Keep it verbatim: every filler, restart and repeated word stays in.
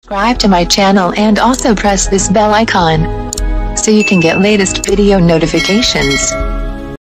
subscribe to my channel and also press this bell icon so you can get latest video notifications.